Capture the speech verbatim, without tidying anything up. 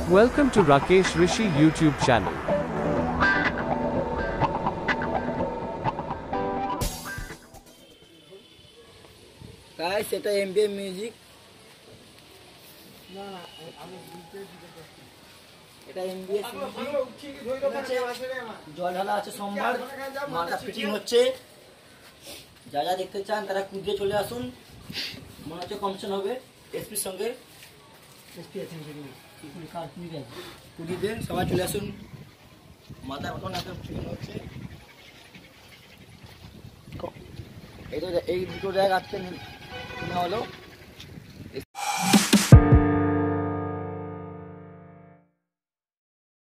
Welcome to Rakesh Rishi YouTube channel. Guys, এটা MBS music. না না আমি এটা এমবিএস জল ঢালা আছে সোমবার, মাথা ফিটিং হচ্ছে। যা যা দেখতে চান তারা কুদে চলে আসুন। মনে হচ্ছে কমিশন হবে এসপির সঙ্গে। এসপি আছে কুড়ি কার কুড়ি দেন কুড়ি দেন সবাই চলে আসুন। মাথা মতন একটা ফিটিং হচ্ছে। এই তো এই দুটো জায়গা আজকে নেওয়া হলো।